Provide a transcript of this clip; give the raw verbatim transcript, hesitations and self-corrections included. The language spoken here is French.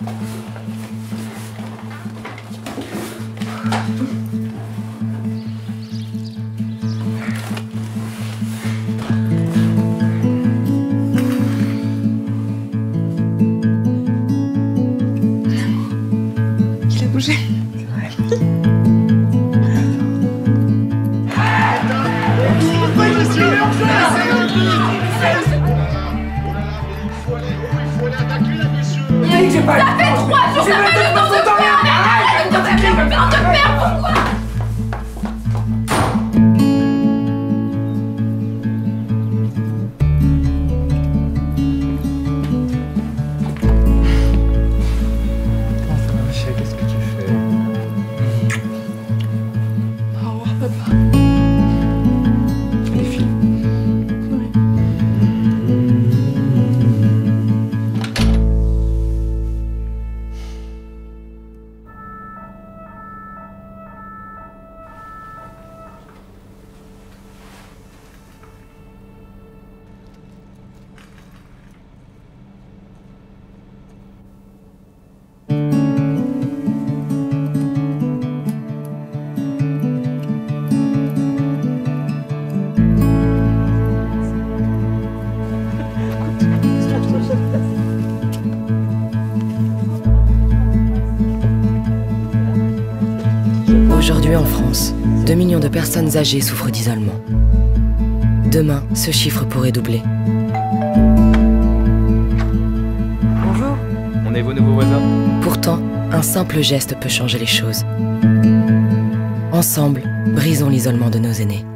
Il a bougé. Ça fait trois jours, ça fait le temps de faire, mais arrête! Le temps de faire, le temps de faire, pourquoi? Qu'est-ce que tu fais? Au revoir, papa. Les filles. Oui. Aujourd'hui en France, deux millions de personnes âgées souffrent d'isolement. Demain, ce chiffre pourrait doubler. Bonjour. On est vos nouveaux voisins. Pourtant, un simple geste peut changer les choses. Ensemble, brisons l'isolement de nos aînés.